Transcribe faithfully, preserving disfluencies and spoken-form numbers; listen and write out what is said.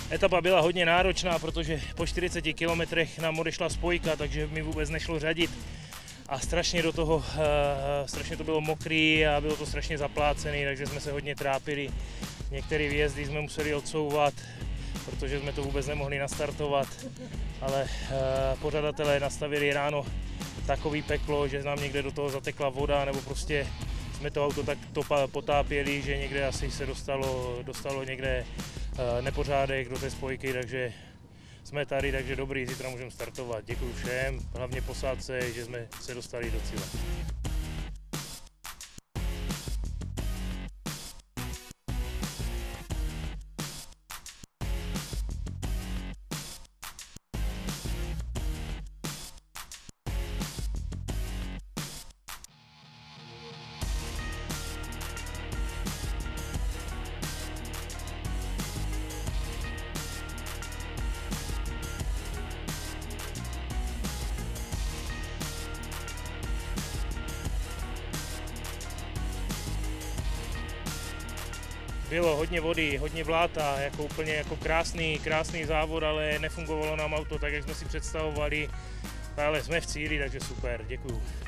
Etapa byla hodně náročná, protože po čtyřiceti kilometrech nám odešla spojka, takže mi vůbec nešlo řadit. A strašně do toho, uh, strašně to bylo mokrý a bylo to strašně zaplácený, takže jsme se hodně trápili. Některé výjezdy jsme museli odsouvat, protože jsme to vůbec nemohli nastartovat, ale uh, pořadatelé nastavili ráno takový peklo, že nám někde do toho zatekla voda, nebo prostě jsme to auto tak to potápěli, že někde asi se dostalo, dostalo někde uh, nepořádek do té spojky, takže jsme tady, takže dobrý, zítra můžeme startovat. Děkuji všem, hlavně posádce, že jsme se dostali do cíle. Bylo hodně vody, hodně bláta, jako úplně jako krásný, krásný závod, ale nefungovalo nám auto tak, jak jsme si představovali, ale jsme v cíli, takže super, děkuju.